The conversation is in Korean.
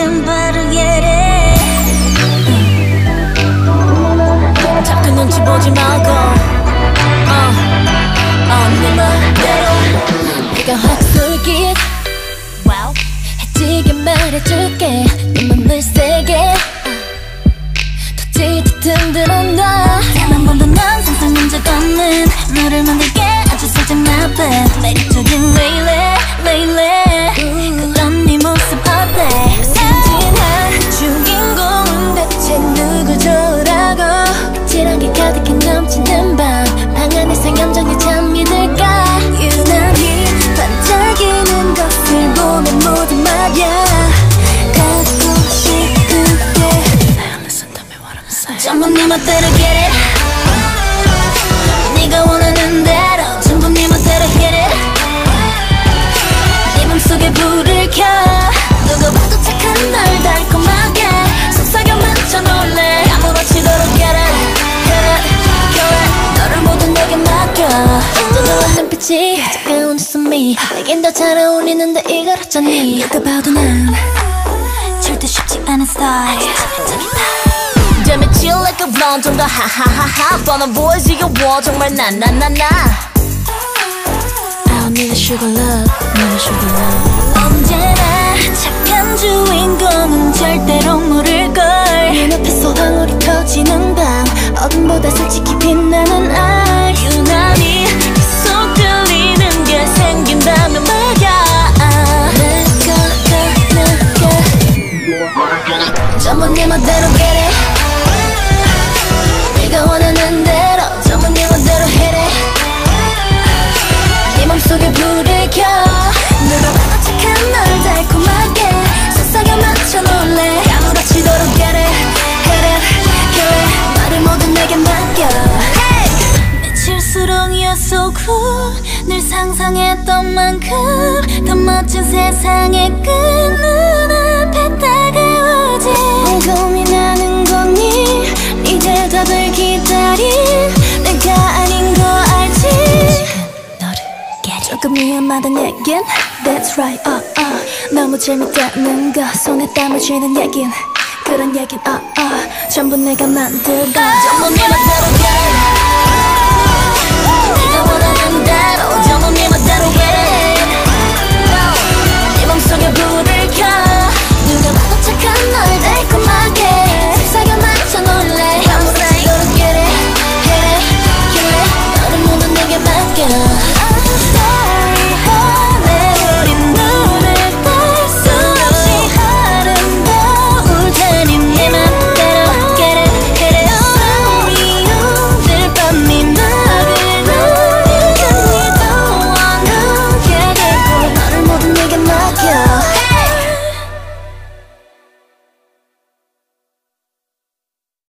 그땐 바로 예래. 자꾸 눈치 보지 말고 네 맘대로 내가 확 쏠게. wow. 해지게 말해줄게. 네 맘을 세게 더 든든한 너. 단 한 번도 난 상상한 적 없는 너를 만들게 아주 살짝 나쁜 매력적인 레일리 그런 네 모습 어때? 순진한 주인공은 대체 누굴 좋으라고? 아찔한 게 가득해 넘치는 방 안에서 감정에 잠이 들까? 유난히 반짝이는 것을 보면 모두 말야 갖고 싶은 게 전부 네 멋대로 get it. 네가 원하는 대로 전부 네 멋대로 hit it. 네 맘속에 불을 켜. 누가 봐도 착한 널 달콤하게 속삭여 맞춰 놀래. 아무렇지도록 get it, hit it, kill it. 너를 모두 내게 맡겨. 뜨거운 눈빛이 차가운 웃음이 내겐 더 잘 어울리는데 이걸 어쩌니. 누가 봐도 난 절대 쉽지 않은 스타일. Damn it, chill like a blonde 좀 더 하하하하 뻔한 boys 이겨워 정말 나나나나. I don't need a sugar love, need a sugar love. 언제나 착한 주인공은 절대로 모를걸. 눈앞에서 방울이 터지는 밤 어둠보다 솔직히 빛나는 알. 유난히 계속 끌리는 게 생긴다면 말야. 내가 전부 네 멋대로 get it. 네가 원하는 대로 전부 네 멋대로 hit it. 네 맘속에 불을 켜. 누가 봐도 착한 널 달콤하게 속삭여 맞춰 놀래. 아무렇지도록 get it, hit it, kill it. 말을 모두 내게 맡겨. 미칠수록 you're so cool. 늘 상상했던 만큼 더 멋진 세상의 끝 눈앞에 다가오지. 고민하는 거니 네 대답을 기다린 내가 아닌 거 알지. 지금 너를 get it. 조금 위험하단 얘긴 That's right 너무 재밌다는 거 손에 땀을 쥐는 얘긴 그런 얘긴 전부 내가 만들고 전부 네 맘대로 get it.